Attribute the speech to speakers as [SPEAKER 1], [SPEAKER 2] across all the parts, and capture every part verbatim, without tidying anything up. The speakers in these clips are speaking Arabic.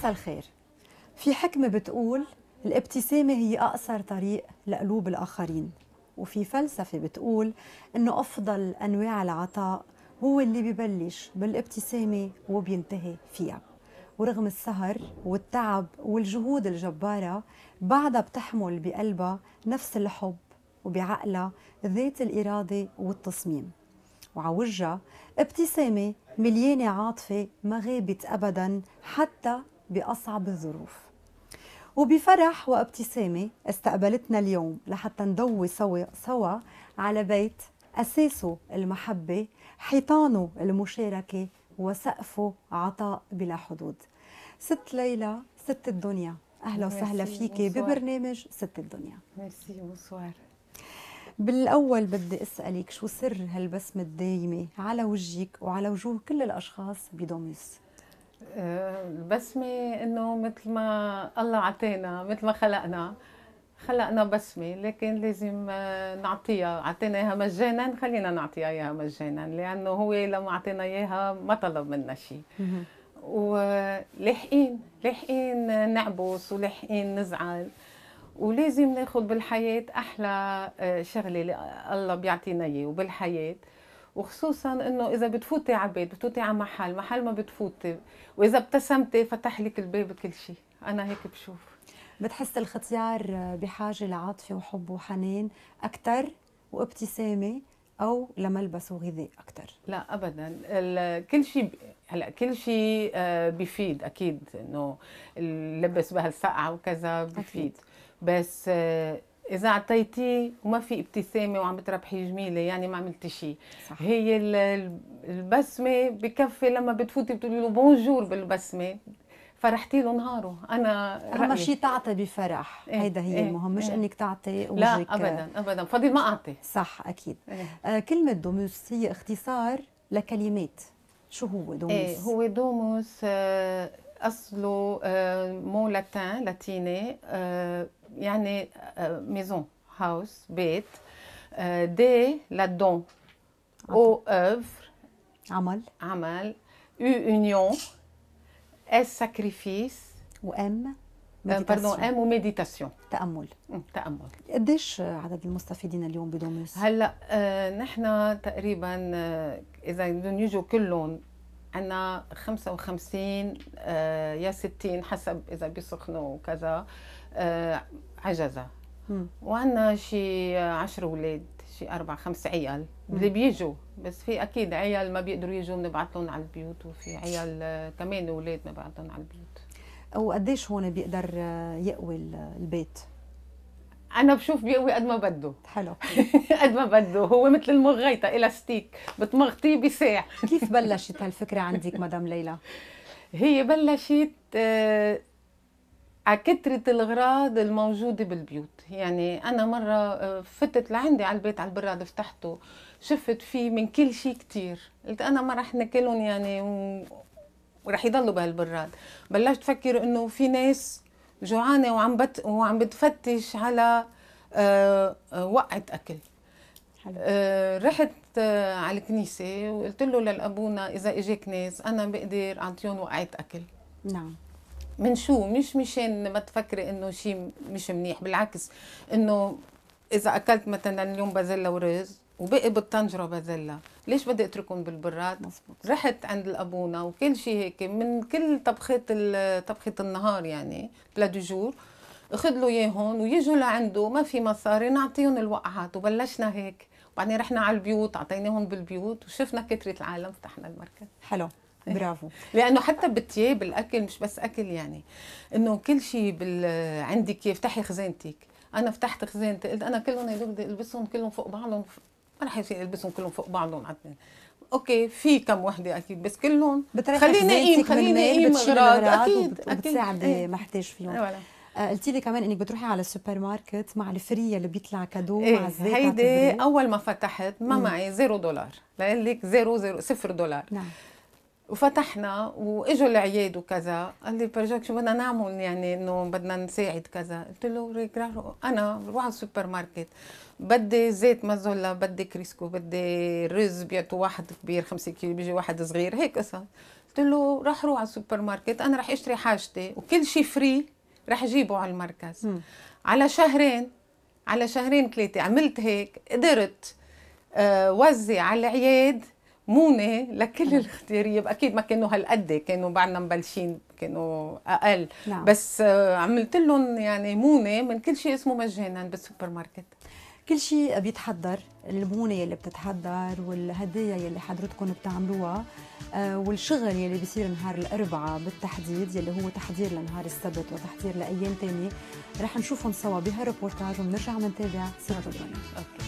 [SPEAKER 1] مساء الخير. في حكمة بتقول الابتسامة هي أقصر طريق لقلوب الآخرين، وفي فلسفة بتقول إنه أفضل أنواع العطاء هو اللي ببلش بالابتسامة وبينتهي فيها. ورغم السهر والتعب والجهود الجبارة بعدها بتحمل بقلبها نفس الحب وبعقلها ذات الإرادة والتصميم، وعوجها ابتسامة مليانة عاطفة ما غابت أبداً حتى بأصعب الظروف. وبفرح وابتسامة استقبلتنا اليوم لحتى نضوي سوا سوا على بيت أساسه المحبة، حيطانه المشاركة، وسقفه عطاء بلا حدود. ست ليلى، ست الدنيا، أهلا وسهلا فيكي ببرنامج ست الدنيا.
[SPEAKER 2] ميرسي، بونسوار.
[SPEAKER 1] بالأول بدي أسألك شو سر هالبسمة الدايمة على وجهك وعلى وجوه كل الأشخاص بدوموس؟
[SPEAKER 2] البسمة إنه مثل ما الله عطينا، مثل ما خلقنا خلقنا بسمة، لكن لازم نعطيها. عطينا إياها مجانا، خلينا نعطيها إياها مجانا، لأنه هو لما عطينا إياها ما طلب منا شيء. ولاحقين لاحقين نعبس ولاحقين نزعل، ولازم ناخذ بالحياة أحلى شغلة الله بيعطينا إياه وبالحياة، وخصوصا انه اذا بتفوتي على بيت، بتفوتي على محل محل ما بتفوتي، واذا ابتسمتي فتح لك الباب كل شيء. انا هيك بشوف.
[SPEAKER 1] بتحس الختيار بحاجه لعاطفه وحب وحنان اكثر وابتسامه، او لملبس وغذاء اكثر؟
[SPEAKER 2] لا ابدا، كل شيء هلا كل شيء بيفيد اكيد، انه اللبس بهالسقعه وكذا بيفيد أكيد. بس إذا أعطيتيه وما في ابتسامة وعم بتربحي جميلة، يعني ما عملتي شيء. هي البسمة بكفي، لما بتفوتي بتقولي له بونجور بالبسمة، فرحتي له نهاره. أنا
[SPEAKER 1] أهم شيء تعطي بفرح، إيه هيدا هي إيه المهم، مش إيه إنك تعطي وجهك.
[SPEAKER 2] لا أبدا أبدا، فضل ما أعطي.
[SPEAKER 1] صح أكيد. إيه. آه كلمة دوموس هي اختصار لكلمات، شو هو دوموس؟
[SPEAKER 2] إيه هو دوموس آه أصله آه مو لاتين لاتيني، آه يعني ميزون هاوس بيت، دي لا دون او اوفر
[SPEAKER 1] عمل
[SPEAKER 2] عمل، يو يونيون، اس ساكريفيس،
[SPEAKER 1] وام
[SPEAKER 2] باردون ام وميديتاسيون
[SPEAKER 1] تامل.
[SPEAKER 2] تامل.
[SPEAKER 1] قديش عدد المستفيدين اليوم بدوموس؟
[SPEAKER 2] هلا آه نحن تقريبا آه اذا بدهم يجوا كلهم عندنا خمسة وخمسين آه يا ستين حسب اذا بيسخنوا وكذا آه عجزة، وعندنا شي عشر اولاد، شي اربع خمس عيال اللي بيجوا، بس في اكيد عيال ما بيقدروا يجوا بنبعث لهم على البيوت، وفي عيال كمان اولاد بنبعث لهم على البيوت.
[SPEAKER 1] وقديش هون بيقدر يقوي البيت؟
[SPEAKER 2] انا بشوف بيقوي قد ما بده.
[SPEAKER 1] حلو.
[SPEAKER 2] قد ما بده، هو مثل المغيطه الاستيك، بتمغطيه بساع.
[SPEAKER 1] كيف بلشت هالفكره عندك مدام ليلى؟
[SPEAKER 2] هي بلشت آه على كثرة الأغراض الموجودة بالبيوت. يعني أنا مرة فتت لعندي على البيت على البراد، فتحته شفت فيه من كل شيء كتير، قلت أنا ما رح ناكلهم يعني ورح يضلوا بهالبراد. بلشت فكر إنه في ناس جوعانة وعم بت وعم بتفتش على أه وقعة أكل. أه رحت أه على الكنيسة وقلت له للأبونا إذا إجاك ناس أنا بقدر أعطيهم وقعة أكل.
[SPEAKER 1] نعم.
[SPEAKER 2] من شو؟ مش مشان ما تفكري انه شيء مش منيح، بالعكس، انه اذا اكلت مثلا اليوم بازيلا ورز وبقي بالطنجره بازيلا، ليش بدي اتركهم بالبراد؟ مزبوط. رحت عند الابونا وكل شيء هيك من كل طبخات طبخه النهار، يعني بلا دو جور، اخذ له اياهم ويجوا لعنده ما في مصاري نعطيهم الوقعات. وبلشنا هيك، وبعدين رحنا على البيوت اعطيناهم بالبيوت، وشفنا كثره العالم فتحنا المركز.
[SPEAKER 1] حلو، برافو.
[SPEAKER 2] لانه حتى بالتياب الاكل مش بس اكل، يعني انه كل شيء بال... عندك افتحي خزانتك. انا فتحت خزانتي، قلت انا كلهم هدول بدي البسهم كلهم فوق بعضهم، ما رح يصير البسهم كلهم فوق بعضهم عدنا. اوكي في كم وحده اكيد، بس كلهم
[SPEAKER 1] خليني اقيم خليني اقيم اغراض اكيد وبتساعدي
[SPEAKER 2] ايه.
[SPEAKER 1] محتاج فيهم.
[SPEAKER 2] ولا.
[SPEAKER 1] آه قلتي لي كمان انك بتروحي على السوبر ماركت مع الفريه اللي بيطلع كادو
[SPEAKER 2] ايه.
[SPEAKER 1] مع الزيت.
[SPEAKER 2] هيدي اول ما فتحت ما معي زيرو دولار، لقول لك زيرو زيرو صفر دولار.
[SPEAKER 1] نعم.
[SPEAKER 2] وفتحنا واجوا العياد وكذا، قال لي برجاك شو بدنا نعمل، يعني انه بدنا نساعد كذا. قلت له انا بروح على السوبر ماركت بدي زيت مازولا، بدي كريسكو، بدي رز بيعطوا واحد كبير خمسة كيلو، بيجي واحد صغير هيك قصص. قلت له راح روح على السوبر ماركت، انا راح اشتري حاجتي وكل شيء فري راح اجيبه على المركز. م. على شهرين على شهرين ثلاثه عملت هيك، قدرت أه وزع على العياد مونه لكل الاختياريه. اكيد ما كانوا هالقد، كانوا بعدنا مبلشين، كانوا اقل. نعم. بس أه عملت لهم يعني مونه من كل شيء اسمه مجانا بالسوبر ماركت.
[SPEAKER 1] كل شيء بيتحضر، المونه يلي بتتحضر والهدايا يلي حضرتكم بتعملوها، آه والشغل يلي بيصير نهار الاربعاء بالتحديد يلي هو تحضير لنهار السبت وتحضير لايام ثانيه، رح نشوفهم سوا بهالريبورتاج وبنرجع بنتابع سيرة البرنامج. اوكي.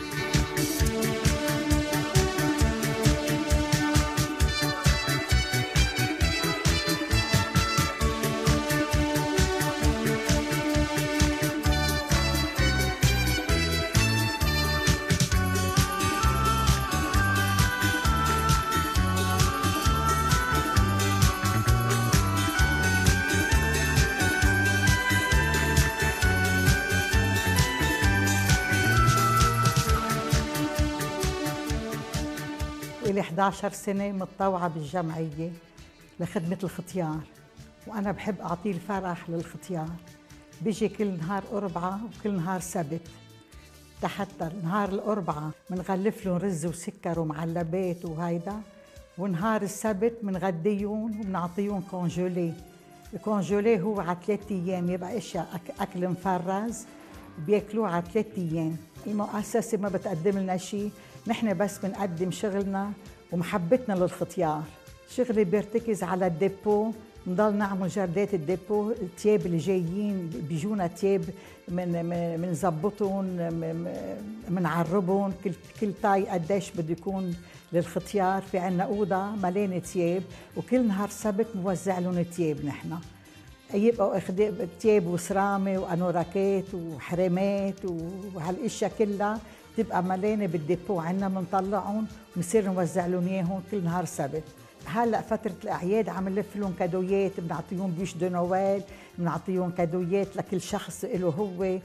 [SPEAKER 3] لي إحدى عشرة سنة متطوعة بالجمعية لخدمة الختيار، وأنا بحب أعطيه الفرح للختيار. بيجي كل نهار أربعة وكل نهار سبت. حتى نهار الأربعة بنغلف لهم رز وسكر ومعلبات وهيدا، ونهار السبت بنغديهم وبنعطيهم كونجولي. الكونجولي هو على ثلاث أيام، يبقى أشياء أكل مفرز بياكلوه على ثلاث أيام. المؤسسة ما بتقدم لنا شيء، نحن بس بنقدم شغلنا ومحبتنا للختيار. شغلي بيرتكز على الديبو، نضل نعمل جردات الديبو. التياب اللي جايين بيجونا تياب من بنظبطهم، بنعربهم كل كل طاي قديش بده يكون للختيار. في عنا اوضه مليانه تياب، وكل نهار سبت موزع لهم تياب. نحن يبقوا تياب وسرامه وانوراكات وحرامات وهالاشياء كلها تبقى مليانه بالديبو عنا، بنطلعهم ونصير نوزع لهم اياهم كل نهار سبت. هلا فتره الاعياد عم نلف لهم كادويات، بنعطيهم بيش دو نويل، بنعطيهم كادويات لكل شخص له هو،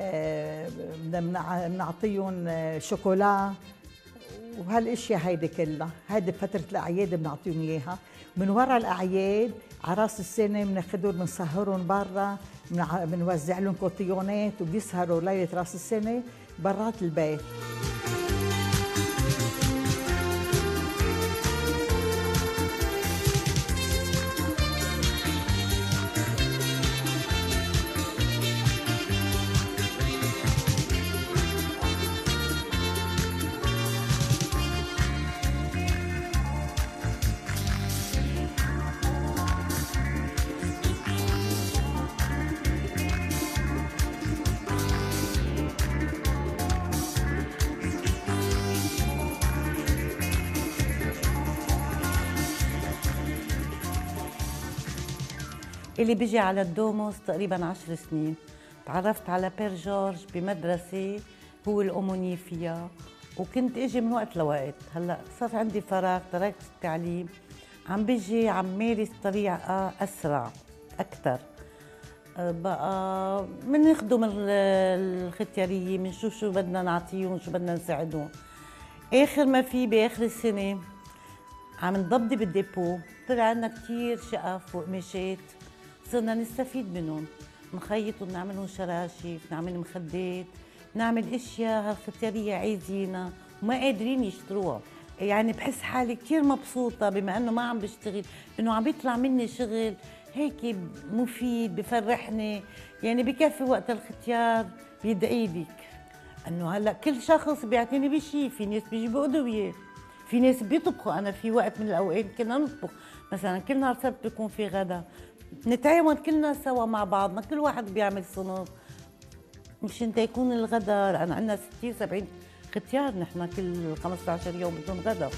[SPEAKER 3] بنعطيهم شوكولا وهالاشياء هيدي كلها. هيدي بفتره الاعياد بنعطيهم اياها. من وراء الاعياد على راس السنه بناخذهم بنسهرهم برا، بنوزع لهم كوتيونات وبيسهروا ليله راس السنه برات البيت.
[SPEAKER 4] اللي بيجي على الدوموس تقريبا عشر سنين. تعرفت على بير جورج بمدرسة هو الأموني فيها، وكنت اجي من وقت لوقت. هلا صار عندي فراغ، تركت التعليم، عم بيجي عم مارس طريقة أسرع أكثر. بقى بنخدم الختيارية، بنشوف شو بدنا نعطيهم، شو بدنا نساعدهم. آخر ما في بآخر السنة عم نضبط بالديبو، طلع عنا كتير شقف وقماشات صرنا نستفيد منهم، نخيطهم، نعملهم شراشف، نعمل مخدات، نعمل اشياء هالختياريه عايزينها وما قادرين يشتروها. يعني بحس حالي كثير مبسوطه بما انه ما عم بشتغل، انه عم بيطلع مني شغل هيك مفيد بفرحني. يعني بكفي وقت الختيار بيدعي لك انه هلا كل شخص بيعتني بشيء. في ناس بيجيبوا ادويه، في ناس بيطبخوا. انا في وقت من الاوقات كنا نطبخ، مثلا كل نهار سبت بيكون في غدا، نتعاون كلنا سوا مع بعضنا، كل واحد بيعمل صنف مشان يكون الغدا. لأن عندنا ستين سبعين ختيار نحن كل خمسة عشر يوم بدون غدا.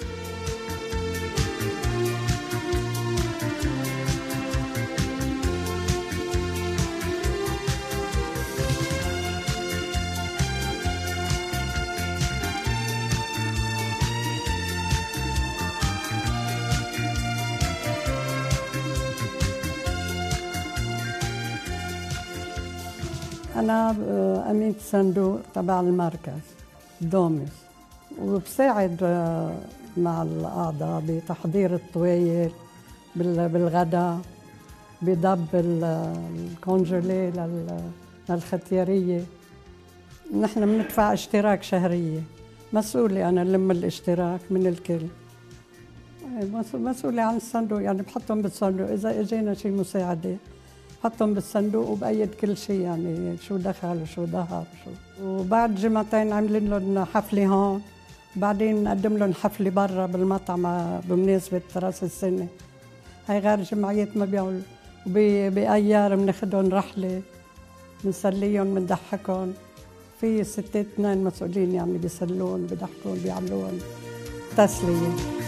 [SPEAKER 5] أنا أمينة صندوق تبع المركز دومس، وبساعد مع الأعضاء بتحضير الطوايل بالغداء، بضب الكونجولي للختيارية. نحن بندفع اشتراك شهرية، مسؤولة أنا لم الاشتراك من الكل، مسؤولة عن الصندوق، يعني بحطهم بالصندوق، إذا إجينا شي مساعدة بحطهم بالصندوق وبأيد كل شيء، يعني شو دخل وشو ظهر وشو. وبعد جمعتين عاملين لهم حفلة هون، بعدين نقدم لهم حفلة برا بالمطعم بمناسبة رأس السنة. هاي غير جمعيات ما بيعملوا. وبأيار بناخدهم رحلة، بنسليهم بنضحكهم. في ستات اثنين مسؤولين يعني بيسلون بيضحكون بيعملون تسلية.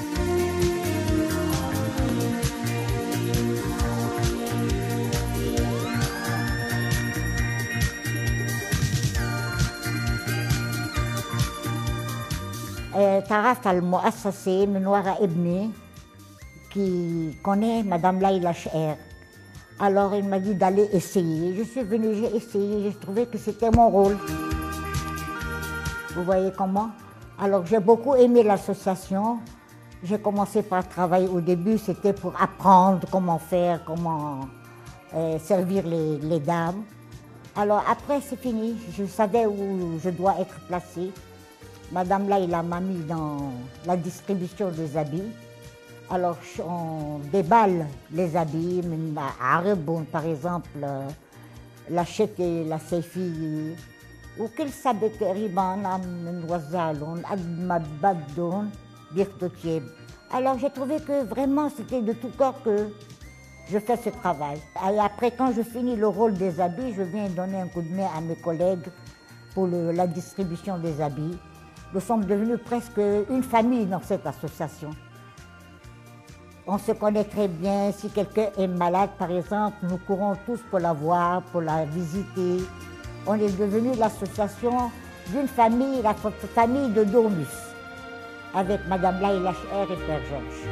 [SPEAKER 6] تعرفت على المؤسسة من وراء ابني qui connaît Madame Laïla Cher. Alors il m'a dit d'aller essayer. Je suis venue, j'ai essayé, j'ai trouvé que c'était mon rôle. Vous voyez comment? Alors j'ai beaucoup aimé l'association. J'ai commencé par travailler au début, c'était pour apprendre comment faire, comment euh, servir les, les dames. Alors après c'est fini, je savais où je dois être placée. Madame Laïla m'a mis dans la distribution des habits. Alors on déballe les habits, par exemple la chèque, la séfille, وكل سبت تقريبا عم نوزع لهم قد ما بدهم بياخذوا تياب. Alors j'ai trouvé que vraiment c'était de tout cœur que je fais ce travail. Et après quand je finis le rôle des habits, je viens donner un coup de main à mes collègues pour le, la distribution des habits. Nous sommes devenus presque une famille dans cette association. On se connaît très bien. Si quelqu'un est malade, par exemple, nous courons tous pour la voir, pour la visiter. On est devenu l'association d'une famille, la famille de Dormus, avec Madame Laïla Cher et Père Georges.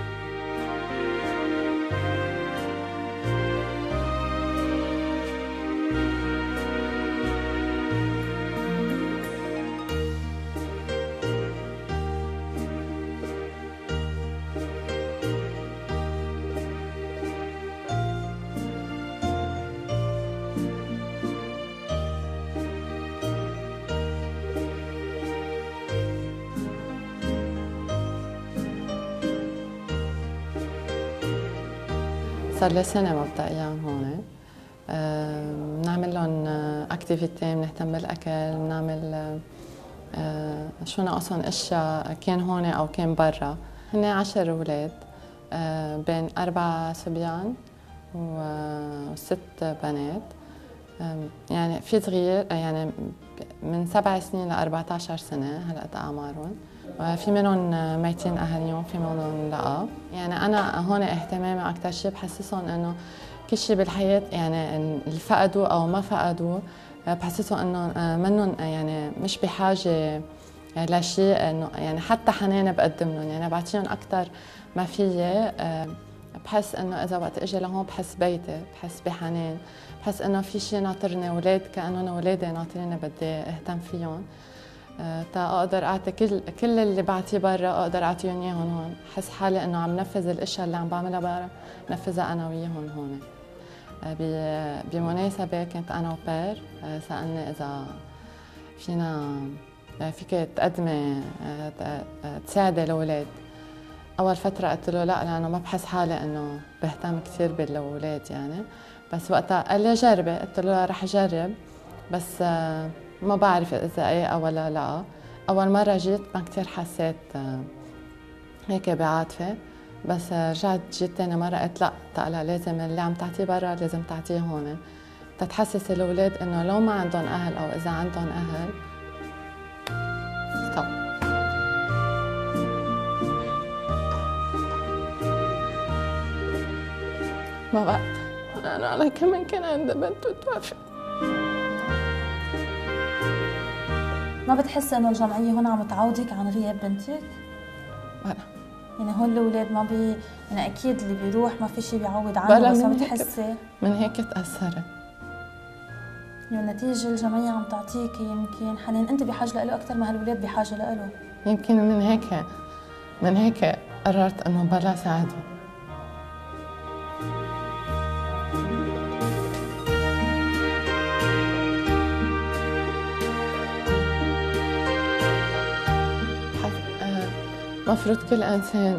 [SPEAKER 7] صار لي سنة مبدئيا هون. بنعمل لهم اكتيفيتي، بنهتم بالاكل، بنعمل شو ناقصهم اشياء كان هون او كان برا. هن عشر اولاد بين اربع صبيان وست بنات، يعني في صغير يعني من سبع سنين ل أربعة عشر سنة هلقت اعمارهم. في منهم ميتين اهاليهم، في منهم لا. يعني انا هون اهتمامي اكثر شيء بحسسهم انه كل شيء بالحياه، يعني اللي فقدوا او ما فقدوا بحسسهم انه منهم يعني مش بحاجه لشيء، انه يعني حتى حنان بقدم لهم، يعني بعطيهم اكثر ما فيي. بحس انه اذا وقت اجي لهون بحس بيتي، بحس بحنان، بحس انه في شيء ناطرني، اولاد كانهم اولادي ناطريني بدي اهتم فيهم. تا اقدر اعطي كل كل اللي بعطيه برا اقدر اعطيهم اياهم هون. بحس حالي انه عم نفذ الاشياء اللي عم بعملها برا نفذها انا وياهم هون. بمناسبه كنت انا وبير سالني اذا فينا فيك تقدمي تساعدي الاولاد. اول فتره قلت له لا، لانه ما بحس حالي انه بهتم كثير بالاولاد يعني. بس وقتها قال لي جربي، قلت له رح اجرب، بس ما بعرف اذا ايه ولا لا. اول مره جيت ما كثير حسيت هيك بعاطفه، بس رجعت جيت ثاني مره قلت لا، تقلا لازم اللي عم تعطيه برا لازم تعطيه هون، تتحسس الاولاد انه لو ما عندهم اهل او اذا عندهم اهل ستوب. ما بعد انا انا كمان كان عندي بنت وتوفت.
[SPEAKER 8] ما بتحسي انه الجمعيه هون عم تعوضك عن غياب بنتك؟
[SPEAKER 7] بلا،
[SPEAKER 8] يعني هول الاولاد ما بي يعني اكيد اللي بيروح ما في شيء بيعوض عنه، بس ما بتحسي
[SPEAKER 7] من هيك تاثرت؟
[SPEAKER 8] يعني النتيجه الجمعيه عم تعطيك يمكن حنان انت بحاجه له اكثر ما هالاولاد بحاجه له.
[SPEAKER 7] يمكن من هيك من هيك قررت انه بلا ساعدهم. مفروض كل انسان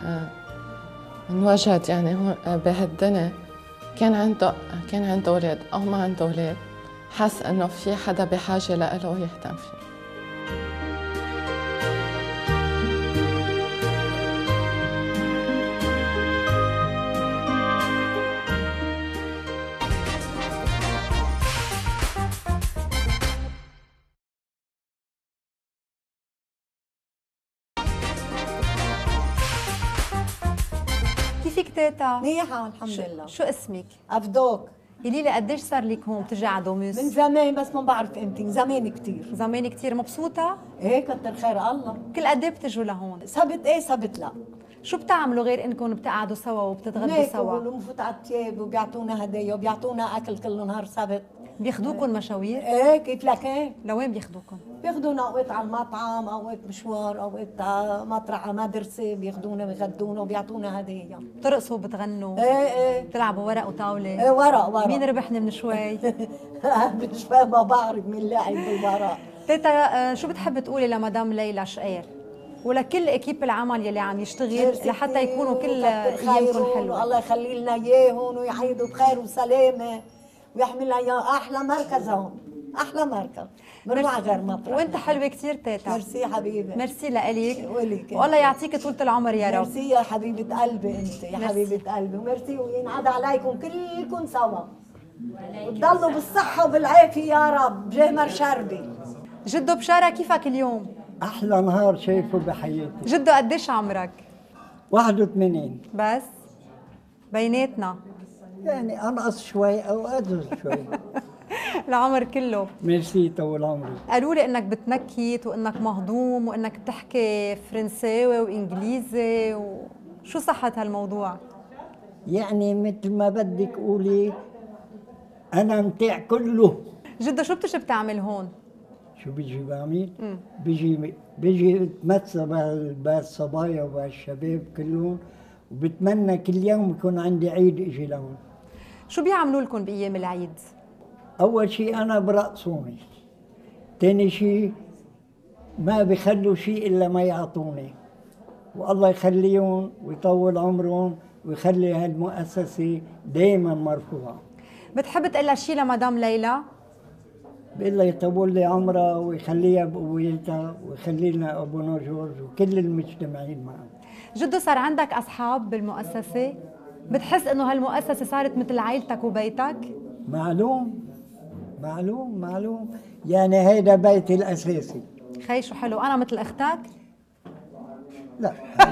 [SPEAKER 7] انوجد يعني هون بهالدنيا كان عنده كان عنده اولاد او ما عنده اولاد، حس انه في حدا بحاجه له يهتم فيه.
[SPEAKER 1] كيفك تيتا؟
[SPEAKER 9] منيحة الحمد لله.
[SPEAKER 1] شو اسمك؟
[SPEAKER 9] أفدوك.
[SPEAKER 1] قولي لي قديش صار لك هون بتجي على دوموس؟
[SPEAKER 9] من زمان بس ما بعرف امتى، زمان كثير.
[SPEAKER 1] زمان كثير. مبسوطة؟
[SPEAKER 9] ايه كتر خير الله.
[SPEAKER 1] كل قد ايه بتجوا لهون؟
[SPEAKER 9] سبت ايه سبت لا.
[SPEAKER 1] شو بتعملوا غير انكم بتقعدوا سوا وبتتغدوا سوا؟
[SPEAKER 9] بناكل ونفوت على التياب وبيعطونا هدايا وبيعطونا اكل كل نهار سبت.
[SPEAKER 1] بياخذوكم مشاوير؟
[SPEAKER 9] ايه كيف لك ايه؟
[SPEAKER 1] لوين بياخذوكم؟
[SPEAKER 9] بياخذونا اوقات على المطعم، اوقات مشوار، اوقات على مطرح على مدرسه، بياخذونا بيغدونا وبيعطونا هدايا.
[SPEAKER 1] بترقصوا وبتغنوا؟
[SPEAKER 9] ايه ايه
[SPEAKER 1] بتلعبوا ورق وطاولة؟
[SPEAKER 9] ايه ورق ورق.
[SPEAKER 1] مين ربحني من شوي؟
[SPEAKER 9] من شوي ما بعرف مين لاعب بالورق.
[SPEAKER 1] تيتا شو بتحب تقولي لمدام ليلى شقير ولكل اكيب العمل يلي عم يشتغل لحتى يكونوا كل ايامكم حلوه؟
[SPEAKER 9] الله يخلي لنا اياهم ويعيدوا بخير وسلامه ويحمل لنا اياه احلى مركز هون، احلى مركز بنروح غير مطرح.
[SPEAKER 1] وانت حلوه كثير تيتا.
[SPEAKER 9] ميرسي حبيبي.
[SPEAKER 1] ميرسي لك
[SPEAKER 9] ولك
[SPEAKER 1] والله يعطيك طولة العمر يا رب.
[SPEAKER 9] ميرسي يا حبيبه قلبي انت يا
[SPEAKER 1] ميرسي.
[SPEAKER 9] حبيبه قلبي، وميرسي وينعاد عليكم كلكم سوا وتضلوا بالصحه وبالعافيه يا رب. جامر شربي.
[SPEAKER 1] جدو بشارة كيفك اليوم؟
[SPEAKER 10] أحلى نهار شايفه بحياتي.
[SPEAKER 1] جدو قديش عمرك؟
[SPEAKER 10] واحد وثمانين.
[SPEAKER 1] بس؟ بيناتنا
[SPEAKER 10] يعني أنقص شوي أو أزيد شوي.
[SPEAKER 1] العمر كله.
[SPEAKER 10] ميرسي طول عمري.
[SPEAKER 1] قالوا لي إنك بتنكت وإنك مهضوم وإنك بتحكي فرنساوي وإنجليزي وشو صحة هالموضوع؟
[SPEAKER 10] يعني مثل ما بدك قولي أنا متاع كله.
[SPEAKER 1] جدو شو بتجي بتعمل هون؟
[SPEAKER 10] شو بيجي بعمل؟ بيجي بيجي اتمسى بالصبايا وبالشباب كلهم وبتمنى كل يوم يكون عندي عيد اجي لهون.
[SPEAKER 1] شو بيعملوا لكم بايام العيد؟
[SPEAKER 10] اول شيء انا برقصوني. ثاني شيء ما بيخلوا شيء الا ما يعطوني. والله يخليهم ويطول عمرهم ويخلي هالمؤسسه دائما مرفوعه.
[SPEAKER 1] بتحب تقول لها شيء لمدام ليلى؟
[SPEAKER 10] بقول لها يطول لي عمرها ويخليها بقويتها ويخلي لنا ابونا جورج وكل المجتمعين معنا.
[SPEAKER 1] جدو صار عندك اصحاب بالمؤسسه؟ بتحس انه هالمؤسسه صارت مثل عائلتك وبيتك؟
[SPEAKER 10] معلوم معلوم معلوم يعني هيدا بيتي الاساسي.
[SPEAKER 1] خي شو حلو. انا مثل اختك؟
[SPEAKER 10] لا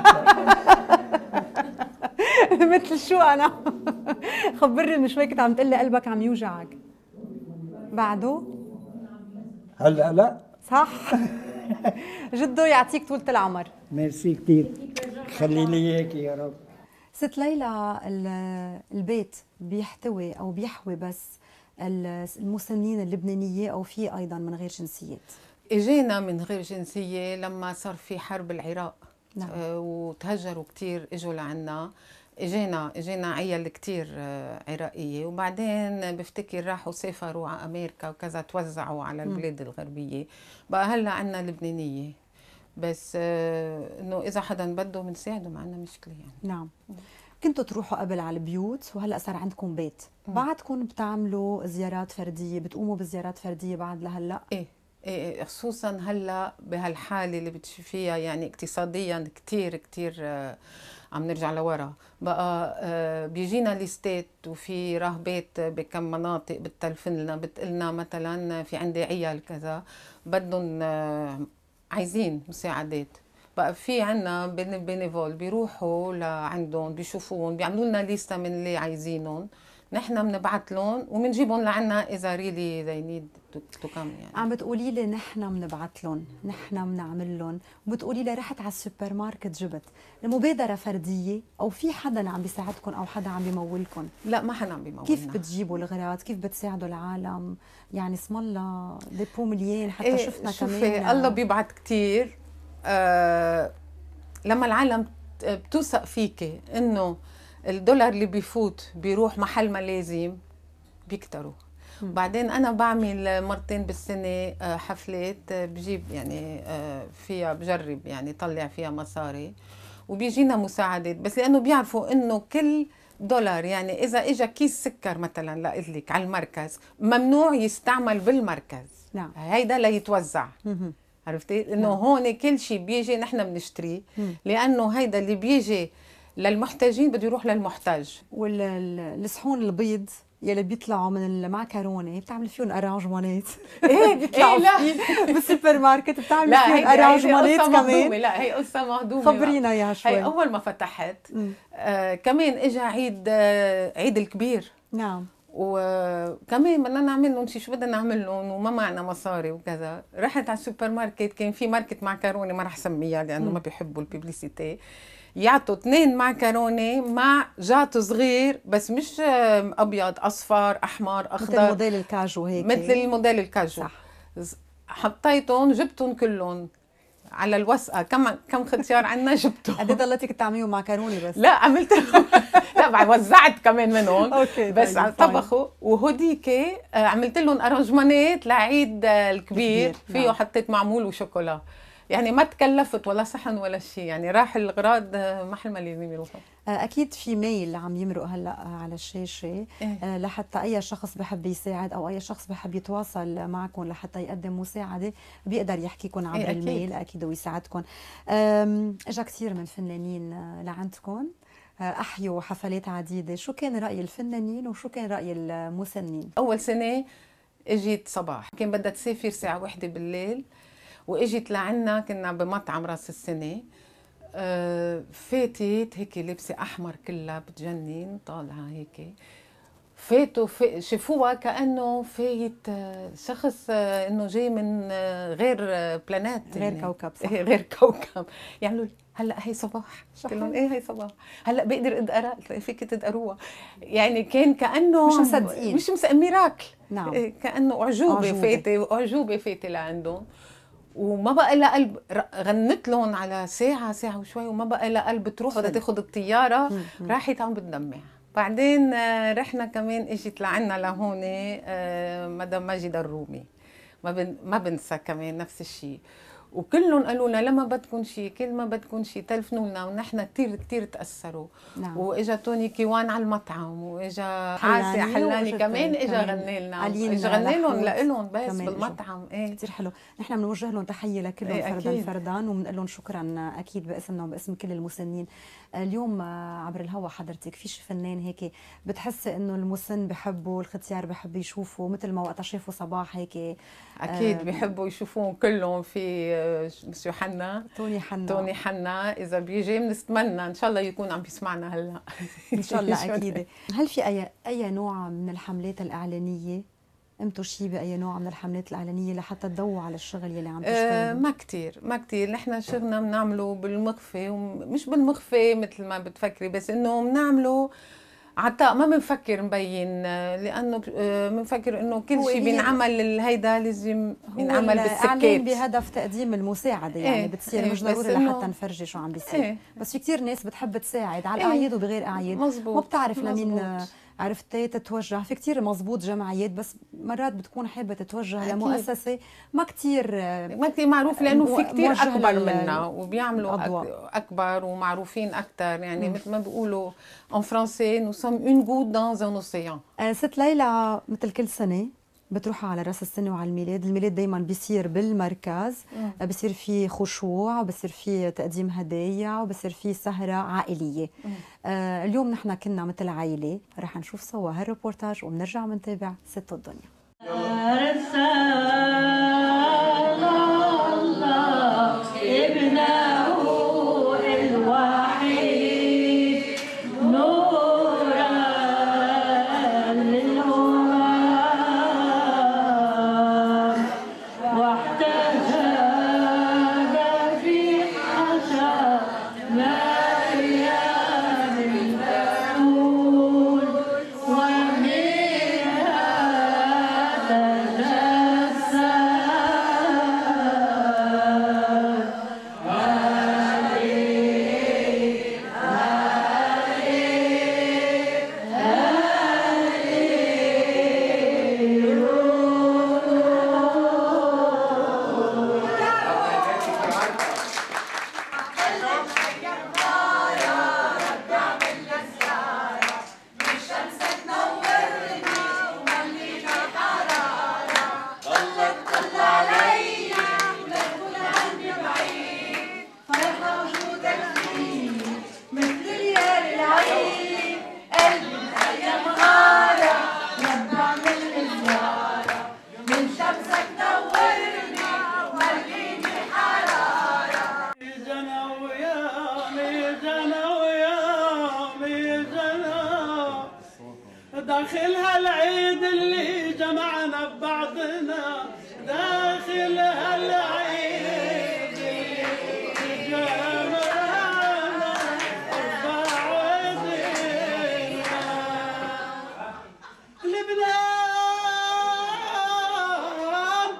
[SPEAKER 1] مثل شو انا؟ خبرني من شوي كنت عم تقلي قلبك عم يوجعك. بعده؟
[SPEAKER 10] هلا لا
[SPEAKER 1] صح. جدو يعطيك طولة العمر.
[SPEAKER 10] ميرسي كثير. خلي لي اياكي يا رب.
[SPEAKER 1] ست ليلى البيت بيحتوي او بيحوي بس المسنين اللبنانيه او في ايضا من غير جنسيات؟
[SPEAKER 2] اجينا من غير جنسيه لما صار في حرب العراق.
[SPEAKER 1] نعم.
[SPEAKER 2] آه وتهجروا كثير اجوا لعنا. اجينا اجينا عيال كثير عراقيه وبعدين بفتكر راحوا سافروا على امريكا وكذا توزعوا على البلاد الغربيه. بقى هلا عندنا لبنانيه بس آه انه اذا حدا بده بنساعده ما عندنا مشكله يعني.
[SPEAKER 1] نعم. كنتوا تروحوا قبل على البيوت وهلا صار عندكم بيت. م. بعدكم بتعملوا زيارات فرديه، بتقوموا بزيارات فرديه بعد لهلا؟
[SPEAKER 2] ايه ايه خصوصا هلا بهالحاله اللي بتشوفيها يعني اقتصاديا كثير كثير آه عم نرجع لورا. بقى آه بيجينا ليستات وفي راهبات بكم مناطق بتلفن لنا بتقلنا مثلا في عندي عيال كذا بدهم آه عايزين مساعدات. بقى في عنا بينيفول بيروحوا لعندهم بيشوفوهم بيعملوا لنا ليستا من اللي عايزينهم، نحن بنبعث لهم وبنجيبهم لعنا اذا ريلي ذي نيد تو كم يعني.
[SPEAKER 1] عم بتقولي لي نحن بنبعث لهم، نحن بنعمل لهم، وبتقولي لي رحت على السوبر ماركت جبت، المبادره فرديه او في حدا عم بيساعدكم او حدا عم بيمولكم؟
[SPEAKER 2] لا ما حدا عم بيمولنا.
[SPEAKER 1] كيف بتجيبوا الاغراض؟ كيف بتساعدوا العالم؟ يعني اسم الله ديبو مليان حتى
[SPEAKER 2] إيه
[SPEAKER 1] شفنا
[SPEAKER 2] شوفي
[SPEAKER 1] كمان
[SPEAKER 2] الله بيبعت كثير. آه لما العالم بتوثق فيك انه الدولار اللي بيفوت بيروح محل ما لازم بيكتروا. بعدين انا بعمل مرتين بالسنه حفلات بجيب يعني فيها بجرب يعني طلع فيها مصاري وبيجينا مساعدات، بس لانه بيعرفوا انه كل دولار يعني اذا اجى كيس سكر مثلا لإلك على المركز ممنوع يستعمل بالمركز.
[SPEAKER 1] نعم.
[SPEAKER 2] هيدا ليتوزع. عرفتي انه هون كل شيء بيجي نحن بنشتريه، لانه هيدا اللي بيجي للمحتاجين بده يروح للمحتاج.
[SPEAKER 1] والصحون البيض يلي بيطلعوا من المعكرونه بتعمل فيهم ارانجمانات.
[SPEAKER 2] ايه
[SPEAKER 1] بيطلعوا
[SPEAKER 2] إيه
[SPEAKER 1] فيه بالسوبر ماركت بتعمل فيهم ارانجمانات كمان.
[SPEAKER 2] لا هي قصه مهضومه،
[SPEAKER 1] خبرينا اياها شوي.
[SPEAKER 2] هي اول ما فتحت آه كمان اجى عيد آه عيد الكبير.
[SPEAKER 1] نعم.
[SPEAKER 2] وكمان بدنا نعمل لهم شيء، شو بدنا نعمل لهم وما معنا مصاري وكذا. رحت على السوبر ماركت، كان في ماركت معكرونه ما رح سميها لانه ما بيحبوا الببليسيتي، يعطوا اثنين معكرونه مع جاتو صغير بس مش ابيض اصفر احمر اخضر
[SPEAKER 1] مثل موديل الكاجو هيك،
[SPEAKER 2] مثل الموديل الكاجو. صح. حطيتهم جبتهم كلهم على الوثقه، كم كم ختيار عندنا جبتهم.
[SPEAKER 1] قد ايه ضليتك تعمليهم معكرونه بس؟
[SPEAKER 2] لا عملت لهم لا بعد وزعت كمان منهم.
[SPEAKER 1] اوكي
[SPEAKER 2] بس طبخوا. وهوديك عملت لهم ارانجمانات لعيد الكبير فيه. نعم. حطيت معمول وشوكولا، يعني ما تكلفت ولا صحن ولا شيء، يعني راح الغراض محل ما لازم يروحوا.
[SPEAKER 1] اكيد في ميل عم يمرق هلا على الشاشه إيه؟ لحتى اي شخص بحب يساعد او اي شخص بحب يتواصل معكم لحتى يقدم مساعده بيقدر يحكيكم عبر إيه أكيد. الميل اكيد ويساعدكم. اجا كثير من فنانين لعندكم، احيوا حفلات عديده، شو كان راي الفنانين وشو كان راي المسنين؟
[SPEAKER 2] اول سنه اجيت صباح، كان بدها تسافر الساعه واحدة بالليل، واجت لعنا كنا بمطعم راس السنه. أه فاتت هيك لابسه احمر كلها بتجنن طالعه هيك، فاتوا في شافوها كانه فايت شخص انه جاي من غير بلانات،
[SPEAKER 1] غير يعني كوكب. صح.
[SPEAKER 2] غير كوكب. يعملوا هلا هي صباح، قلت لهم ايه هي صباح، هلا بقدر اقرا، فيك تقروها. يعني كان كانه
[SPEAKER 1] مش مصدقين،
[SPEAKER 2] مش مصدقين ميراكل.
[SPEAKER 1] نعم.
[SPEAKER 2] كانه اعجوبه فايته، اعجوبه فايته لعندهم. وما بقى لها قلب، غنت لهم على ساعه ساعه وشوي وما بقى لها قلب تروح، بدها تاخذ الطياره. راحت عم بتدمع. بعدين رحنا كمان اجت لعنا لهون مدام ماجدة الرومي، ما بن ما بنسى كمان نفس الشيء. وكلهم قالوا لنا لما بدكم شيء، كل ما بدكم شيء تلفنوا لنا، ونحن كثير كثير تاثروا. نعم. واجا توني كيوان على المطعم، واجا عاسي حلاني كمان اجا غني لنا، اجا غني لهم لهم بس بالمطعم. ايه
[SPEAKER 1] كثير حلو. نحن بنوجه لهم تحيه لكلهم ايه فردا فردان، وبنقول لهم شكرا اكيد باسمنا وباسم كل المسنين. اليوم عبر الهوا حضرتك في شي فنان هيك بتحسي انه المسن بحبوا، الختيار بحب يشوفوا مثل ما وقت شافوا صباح هيك؟
[SPEAKER 2] اكيد آه بيحبوا يشوفوهم كلهم. في مسيو حنا،
[SPEAKER 1] توني حنا
[SPEAKER 2] توني حنا اذا بيجي بنتمنى ان شاء الله يكون عم بيسمعنا هلا
[SPEAKER 1] ان شاء الله. اكيد. هل في اي اي نوع من الحملات الاعلانيه قمتوا شيء باي نوع من الحملات الاعلانيه لحتى تضووا على الشغل يلي عم تشتغلوا؟
[SPEAKER 2] أه ما كثير ما كثير. نحن شغلنا بنعمله بالمخفي، ومش بالمخفي مثل ما بتفكري، بس انه بنعمله عطاء، ما بنفكر نبين، لانه بنفكر انه كل شيء بينعمل هيدا لازم ينعمل بالسكات.
[SPEAKER 1] اعلان بهدف تقديم المساعده، يعني ايه بتصير ايه مش ضروري لحتى نفرجي شو عم بيصير. ايه بس في كثير ناس بتحب تساعد على الاعياد ايه وبغير اعياد، ما بتعرف لمين عرفتي تتوجه. في كثير مزبوط جمعيات، بس مرات بتكون حابه تتوجه أكيد. لمؤسسه ما كثير
[SPEAKER 2] ما كثير معروف، لانه في كثير اكبر منا وبيعملوا اكبر ومعروفين اكثر. يعني مثل ما بيقولوا ان فرنسي نو سوم اون غوت دان ان اوسيان.
[SPEAKER 1] ست ليلى مثل كل سنه بتروحوا على راس السنه وعلى الميلاد. الميلاد دائما بيصير بالمركز، مم. بصير في خشوع وبصير في تقديم هدايا وبصير في سهره عائليه. آه اليوم نحن كنا مثل عائله، رح نشوف سوا هالريبورتاج وبنرجع بنتابع ست الدنيا.
[SPEAKER 11] بعضنا داخل هالعيد جمعنا بعضنا. لبنان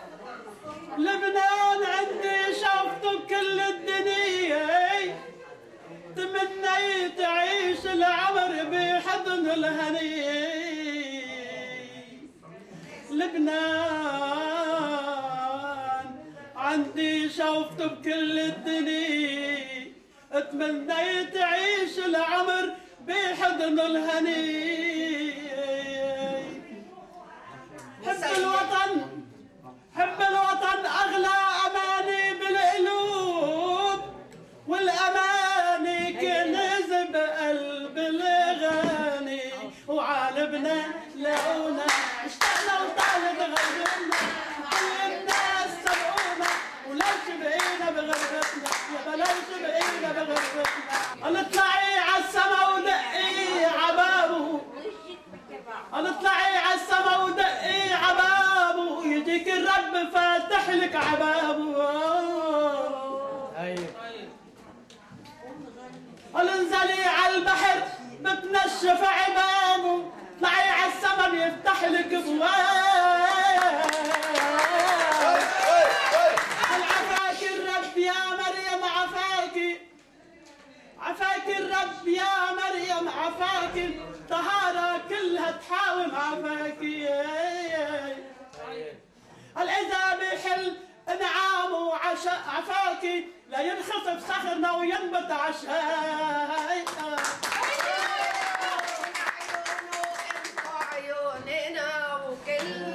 [SPEAKER 11] لبنان عندي شافته بكل الدنيا، تمنيت أعيش العمر بحضن الهني. لبنان عندي شوفته بكل الدنيا، تمنيت أعيش العمر بحضن الهني. حب الوطن حب الوطن أغلى أماني بالقلوب، والأماني كنز بقلب الغني. وعالبنا لقونا اشتقنا وطالت غربتنا، كل الناس سبقونا وليش بقينا بغربتنا، يا بلاش بقينا بغربتنا. اطلعي عالسما ودقي عبابه، اطلعي عالسما ودقي عبابه، يجيك الرب فاتح لك عبابه. انزلي عالبحر بتنشف عبابه، اطلعي عالسما بيفتح لك ابواب. عفاك الرب يا مريم عفاكي، عفاك الرب يا مريم عفاكي، طهارة كلها تحاوم عفاكي. الإذا بحل انعامه عشاء عفاكي، لا ينخسف صخرنا وينبت عشاي. عيوننا وكل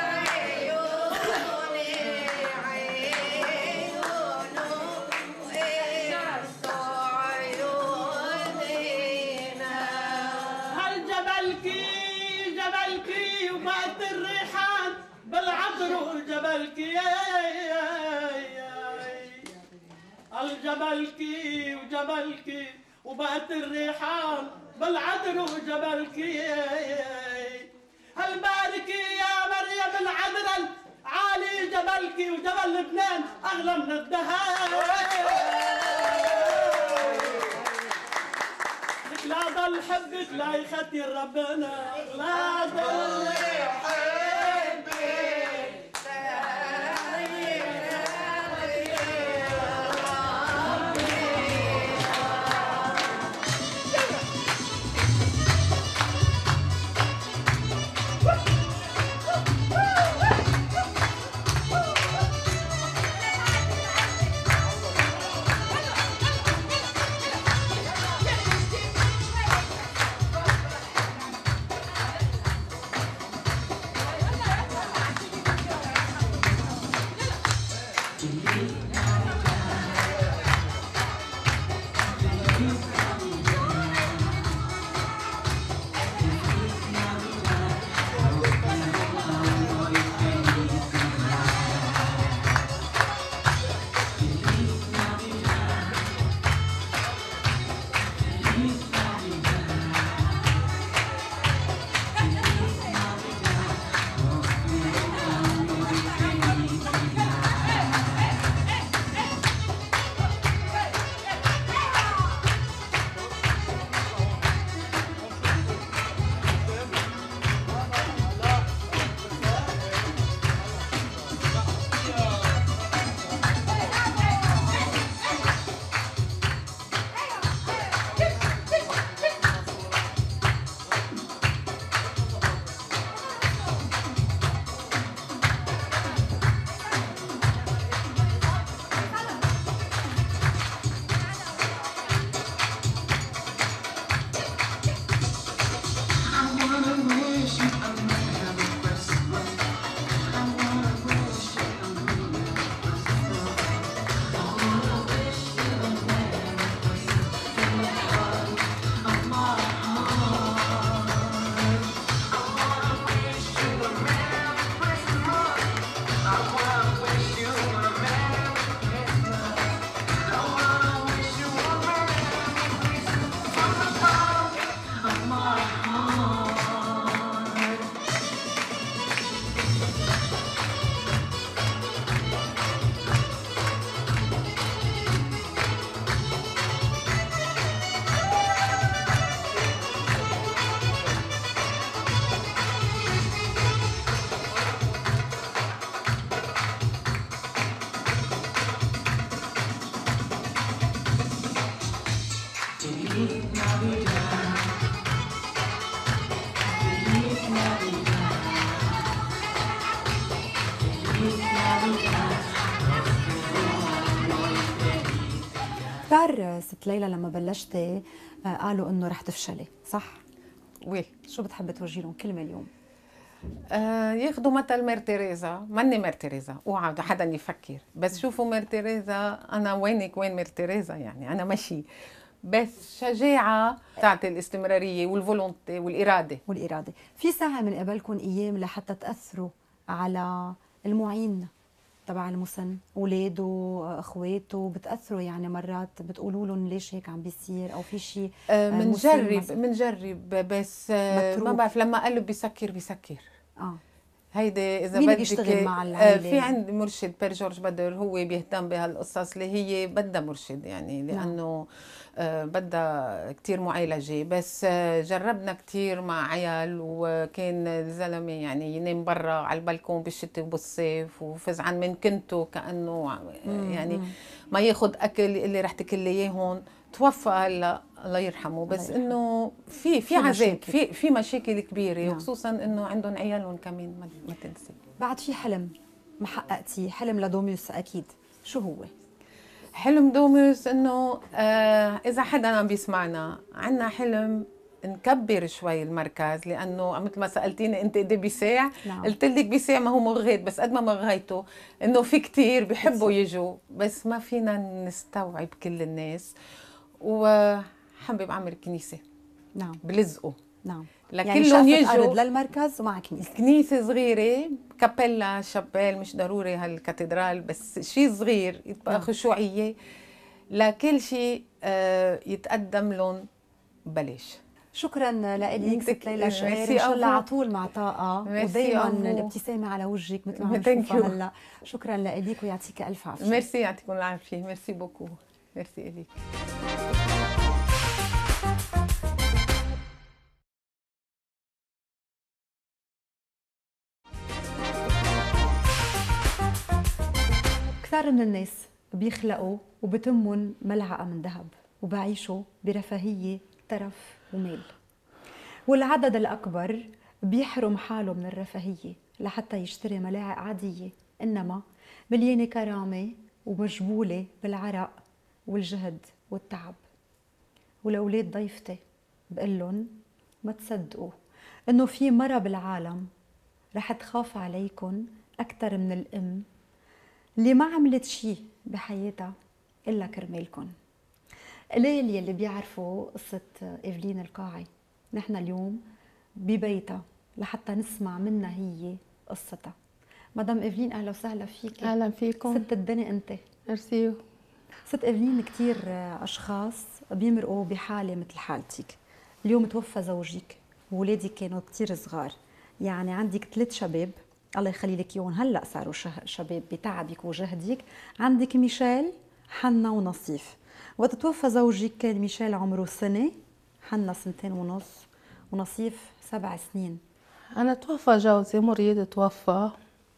[SPEAKER 11] الجبلكي الجبلكي وجبلكي وبقت الريحان بالعذر وجبلكي. هالباركي يا مريم العذرا عالي جبلكي، وجبل لبنان اغلى من الذهب. لا ضل حبك لا يختي ربنا، لا ضل حبك
[SPEAKER 1] كتار ست ليلى لما بلشتي قالوا انه رح تفشلي، صح؟
[SPEAKER 2] وي.
[SPEAKER 1] شو بتحبي توجهي لهم كلمه اليوم؟
[SPEAKER 2] آه ياخذوا مثل مير تيريزا، ماني مير تيريزا، اوعى حدا يفكر، بس شوفوا مير تيريزا، انا وينك وين مير تيريزا، يعني انا ماشي، بس شجاعه بتاعت الاستمراريه والفولونتي والاراده.
[SPEAKER 1] والاراده، في ساعه من قبلكم ايام لحتى تاثروا على المعين تبع المسن، اولاده، اخواته، بتاثروا يعني مرات بتقولوا لهم ليش هيك عم بيصير او في شيء
[SPEAKER 2] بنجرب بنجرب بس آه ما بعرف، لما قلب بيسكر بيسكر
[SPEAKER 1] اه
[SPEAKER 2] هيدي اذا
[SPEAKER 1] مين
[SPEAKER 2] بدك
[SPEAKER 1] بيشتغل مع العائله؟
[SPEAKER 2] في عندي مرشد بير جورج بدر، هو بيهتم بهالقصص اللي هي بدها مرشد، يعني لانه آه بدها كثير معالجه، بس آه جربنا كثير مع عيال، وكان الزلمه يعني ينام برا على البلكون بالشتاء وبالصيف وفزعان من كنته كانه يعني ما ياخذ اكل اللي رح تاكل لي اياه هون، توفى هلا الله يرحمه، بس انه في في عذاب، في في مشاكل كبيره، نعم. وخصوصا انه عندهم عيالهم كمان، ما تنسي.
[SPEAKER 1] بعد في حلم ما حققتيه، حلم لدوميوس اكيد، شو هو؟
[SPEAKER 2] حلم دوميوس انه آه اذا حدا عم بيسمعنا، عندنا حلم نكبر شوي المركز، لانه مثل ما سالتيني انت قد ايه بيساع، نعم. قلت لك بيساع ما هو مغيط، بس قد ما مغيته انه في كتير بيحبوا يجوا، بس ما فينا نستوعب كل الناس، وحابب اعمل كنيسه،
[SPEAKER 1] نعم
[SPEAKER 2] بلزقه،
[SPEAKER 1] نعم،
[SPEAKER 2] لكلهم
[SPEAKER 1] يعني يجوا أرض للمركز ومع كنيسه
[SPEAKER 2] كنيسه صغيره، كابيلا، شابيل، مش ضروري هالكاتدرال، بس شيء صغير يبقى نعم. خشوعيه لكل شيء آه يتقدم لهم ببلاش.
[SPEAKER 1] شكرا لك ست ليلى شقير، ان شاء الله على طول مع طاقه ودائما الابتسامه على وجهك مثل ما عم نشوفها هلا. شكرا لك ويعطيك الف عافيه.
[SPEAKER 2] ميرسي، يعطيكم العافيه، ميرسي بوكو، ميرسي اليك.
[SPEAKER 1] كثار من الناس بيخلقوا وبتمن ملعقه من ذهب وبعيشوا برفاهيه، ترف ومال، والعدد الأكبر بيحرم حاله من الرفاهية لحتى يشتري ملاعق عادية، إنما مليانة كرامة ومجبولة بالعرق والجهد والتعب. ولأولاد ضيفتي بقول لهم ما تصدقوا إنه في مرة بالعالم رح تخاف عليكم أكثر من الأم اللي ما عملت شيء بحياتها إلا كرمالكم. قليل يلي بيعرفوا قصة إيفلين القاعي، نحن اليوم ببيتها لحتى نسمع منها هي قصتها. مدام إيفلين أهلا وسهلا فيك.
[SPEAKER 12] أهلا فيكم.
[SPEAKER 1] ست الدنيا أنت.
[SPEAKER 12] ميرسي.
[SPEAKER 1] ست إيفلين، كتير أشخاص بيمرقوا بحالة مثل حالتك. اليوم توفى زوجك وولادك كانوا كتير صغار، يعني عندك ثلاث شباب الله يخلي لك اياهم، هلا صاروا شباب بتعبك وجهدك. عندك ميشيل، حنا ونصيف. وقت توفى زوجك كان ميشيل عمره سنة، حنا سنتين ونص، ونصيف سبع سنين.
[SPEAKER 12] أنا توفى جوزي مريض، توفى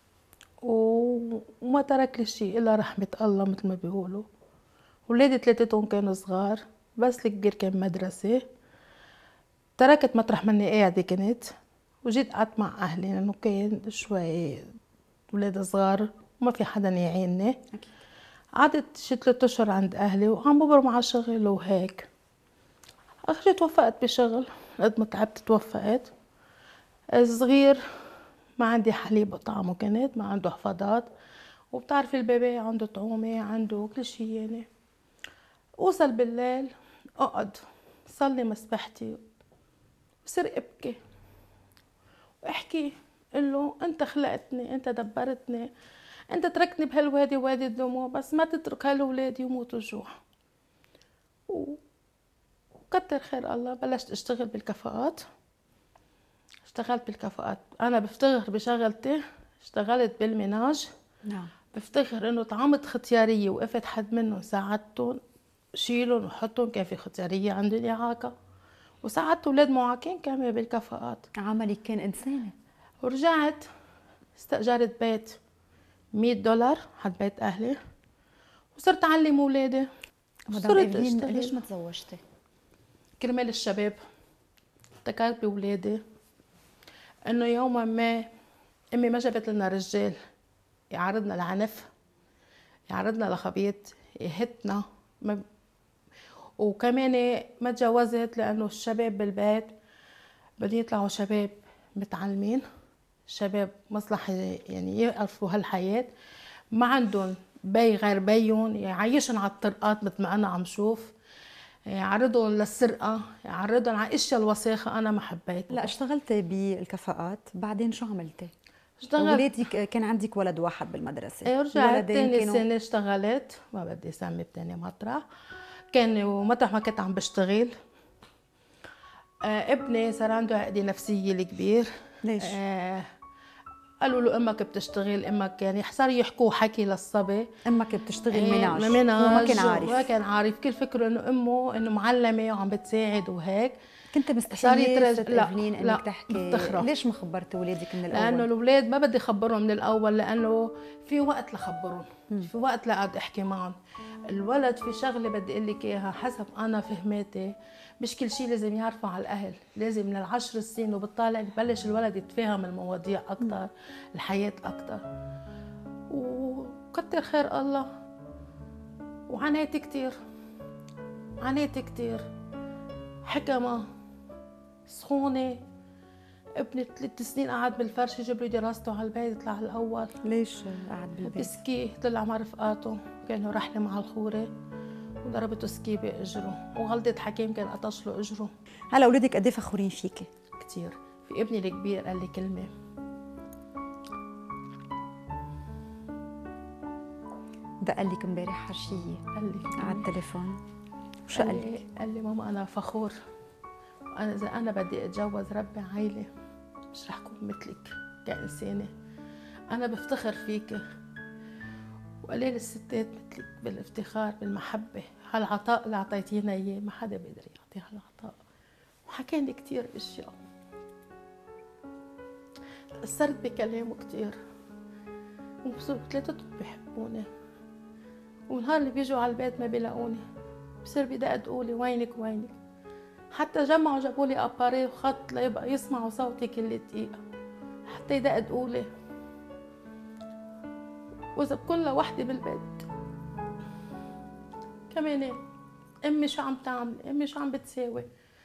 [SPEAKER 12] وما ترك لي شيء إلا رحمة الله مثل ما بيقولوا. ولادي ثلاثتهم كانوا صغار، بس الكبير كان مدرسة. تركت مطرح مني قاعدة كنت وجيت قعدت مع أهلي، لأنه كان شوي ولاد صغار وما في حدا يعيني. قعدت شي ثلاث أشهر عند أهلي وعم ببرم على شغل وهيك. آخر توفقت بشغل، قد ما تعبت توفقت. الصغير ما عندي حليب طعمه، كانت ما عنده حفاضات، وبتعرفي البيبي عنده طعومة، عنده كل شيء يعني. أوصل بالليل أقعد صلي مسبحتي وصير أبكي واحكي له أنت خلقتني، أنت دبرتني، أنت تركتني بهالوادي وادي الدموع، بس ما تترك هالولاد يموتوا جوع. وكتر خير الله بلشت اشتغل بالكفاءات. اشتغلت بالكفاءات، أنا بفتخر بشغلتي، اشتغلت بالمناج.
[SPEAKER 1] نعم.
[SPEAKER 12] بفتخر إنه طعمت ختيارية، وقفت حد منهم ساعدتهم، شيلهم وحطهم، كان في ختيارية عندهم إعاقة، وساعدت أولاد معاقين كمان بالكفاءات.
[SPEAKER 1] عملك كان إنساني.
[SPEAKER 12] ورجعت استأجرت بيت مية دولار حد بيت أهلي، وصرت أعلم أولادي.
[SPEAKER 1] مدام إيفلين، ليش ما تزوجتي؟
[SPEAKER 12] كرمال الشباب. افتكرت بأولادي إنه يوما ما أمي ما جابت لنا رجال يعرضنا لعنف، يعرضنا لخبيث، يهتنا. وكمان ما تجوزت لأنه الشباب بالبيت بدهم يطلعوا شباب متعلمين، شباب مصلحة يعني يعرفوا هالحياة، ما عندهم بي غير بيهم، يعيشهم على الطرقات مثل ما أنا عم شوف، يعرضهم للسرقة، يعرضهم على اشياء الوساخة. أنا ما حبيت.
[SPEAKER 1] لا اشتغلتي بالكفاءات، بعدين شو عملتي؟
[SPEAKER 12] اشتغلت.
[SPEAKER 1] ولادك كان عندك ولد واحد بالمدرسة.
[SPEAKER 12] ايه رجعت تاني
[SPEAKER 1] كانوا...
[SPEAKER 12] سنة اشتغلت، ما بدي اسمي بتاني مطرح، كان ومطرح ما كنت عم بشتغل آه ابني صار عنده عقدة نفسية الكبير.
[SPEAKER 1] ليش؟
[SPEAKER 12] آه قالوا له امك بتشتغل، امك يعني صار يحكوا حكي للصبي
[SPEAKER 1] امك بتشتغل مناج،
[SPEAKER 12] آه مناج،
[SPEAKER 1] هو ما كان عارف
[SPEAKER 12] ما كان عارف، كل فكره انه امه انه معلمه وعم بتساعد وهيك.
[SPEAKER 1] كنت مستحية ست
[SPEAKER 12] لا
[SPEAKER 1] إيفلين
[SPEAKER 12] لا
[SPEAKER 1] انك تحكي
[SPEAKER 12] مفتخرة.
[SPEAKER 1] ليش ما خبرتي ولادك من الاول؟
[SPEAKER 12] لانه الاولاد ما بدي اخبرهم من الاول، لانه في وقت لخبرهم، في وقت لقعد احكي معهم. الولد في شغله بدي اقول لك اياها حسب انا فهماتي، مش كل شيء لازم يعرفوا على الاهل، لازم من العشر سنين وبالطالع يبلش الولد يتفهم المواضيع اكثر، الحياه اكثر. وكتر خير الله، وعانيت كثير، عانيت كثير، حكمه سخونه. ابني ثلاث سنين قعد بالفرش يجيب لي دراسته على البيت، يطلع الاول.
[SPEAKER 1] ليش قعد بالبيت؟
[SPEAKER 12] بسكي، طلع مع رفقاته، كانوا رحله مع الخوره وضربته سكي باجره، وغلطه حكيم كان قطش له اجره.
[SPEAKER 1] هلا اولادك قد ايه فخورين فيكي؟
[SPEAKER 12] كثير. في ابني الكبير قال لي كلمه،
[SPEAKER 1] دق لك امبارح حرشيه،
[SPEAKER 12] قال لي
[SPEAKER 1] على التليفون، وشو قال لك؟
[SPEAKER 12] قال لي ماما انا فخور، انا اذا انا بدي اتجوز ربي عائله مش رح اكون مثلك كإنسانة، أنا بفتخر فيك، وقليل الستات مثلك بالافتخار بالمحبة، هالعطاء اللي أعطيتينا إياه ما حدا بيقدر يعطي هالعطاء. وحكى لي كثير أشياء، تأثرت بكلامه كثير، وثلاثتهم بيحبوني، والنهار اللي بيجوا على البيت ما بيلاقوني بصير بدق تقولي وينك وينك. حتى جمعوا جابوا لي اباري وخط ليبقى يسمعوا صوتي كل دقيقه، حتى يدق تقولي. واذا بكون لوحدي بالبيت كمان امي شو عم تعمل، امي شو عم بتساوي،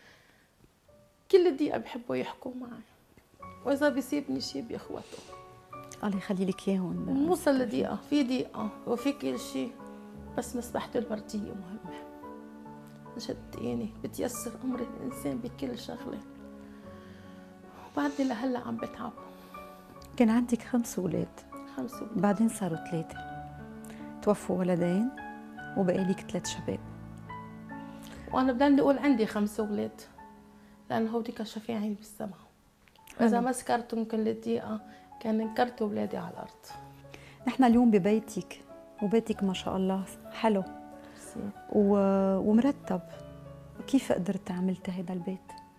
[SPEAKER 12] كل دقيقه بحبوا يحكوا معي، واذا بيسيبني شيء بيخوتوا.
[SPEAKER 1] الله يخلي لك اياهم.
[SPEAKER 12] نوصل لدقيقه، في دقيقه وفي كل شيء، بس مسبحة الورديه مهمه، شديني بتيسر امر الانسان بكل شغله، وبعدني لهلا عم بتعب.
[SPEAKER 1] كان عندك خمس اولاد.
[SPEAKER 12] خمس اولاد
[SPEAKER 1] بعدين صاروا ثلاثه، توفوا ولدين وبقي لك ثلاث شباب.
[SPEAKER 12] وانا بضلني اقول عندي خمس اولاد لانه هوديك شفيعي بالسما، واذا ما سكرتهم كل دقيقه كان انكرت اولادي على الارض.
[SPEAKER 1] نحن اليوم ببيتك، وبيتك ما شاء الله حلو و... ومرتب. كيف قدرت عملت هذا البيت؟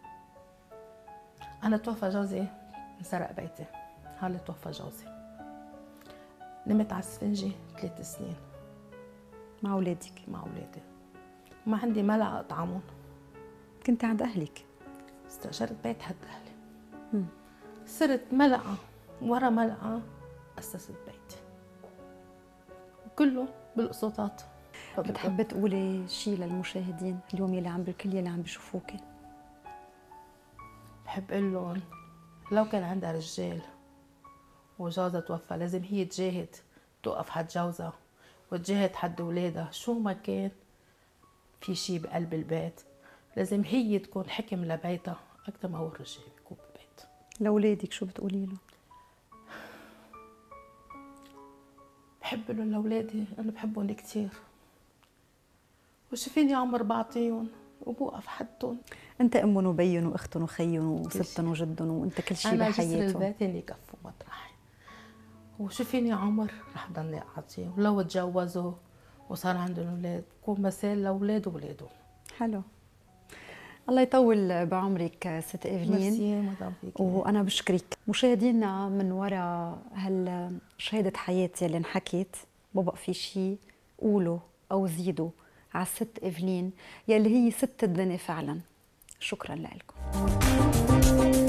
[SPEAKER 12] أنا توفى جوزي انسرق بيتي، هلا توفى جوزي، نمت على السفنجة ثلاث سنين
[SPEAKER 1] مع أولادك؟
[SPEAKER 12] مع أولادي، ما عندي ملعقة أطعمهم.
[SPEAKER 1] كنت عند أهلك؟
[SPEAKER 12] استأجرت بيت حد أهلي. م. صرت ملعقة ورا ملعقة أسست بيتي، وكله بالقسطات.
[SPEAKER 1] بتحبي تقولي شيء للمشاهدين اليوم يلي عم بالكل يلي عم بيشوفوكي؟
[SPEAKER 12] بحب اقول لهم لو كان عندها رجال وجوزها توفى لازم هي تجاهد توقف حد جوزها وتجاهد حد اولادها، شو ما كان في شيء بقلب البيت لازم هي تكون حكم لبيتها اكثر ما هو الرجال بيكون بالبيت.
[SPEAKER 1] لاولادك شو بتقولي له؟
[SPEAKER 12] بحب لهم لاولادي، انا بحبهم كثير، وشوفيني عمر بعطيهم وبوقف حدهم.
[SPEAKER 1] انت امهم وبيهم واختهم وخيهم وستهم وجدهم، وانت كل شيء بحياتهم.
[SPEAKER 12] انا جسر البيت اللي يكفوا مطرحي، وشوفيني عمر رح ضلني اعطيهم، ولو تجوزوا وصار عندهم اولاد بكون مثال لاولاد واولادهم.
[SPEAKER 1] حلو، الله يطول بعمرك ست إيفلين.
[SPEAKER 12] ميرسي مدام فيكي.
[SPEAKER 1] وانا بشكرك. مشاهدينا من وراء هالشهاده حياتي اللي انحكت، ببقى في شيء قولوا او زيدوا على الست إيفلين يلي هي ست الدنيا فعلا. شكرا لكم.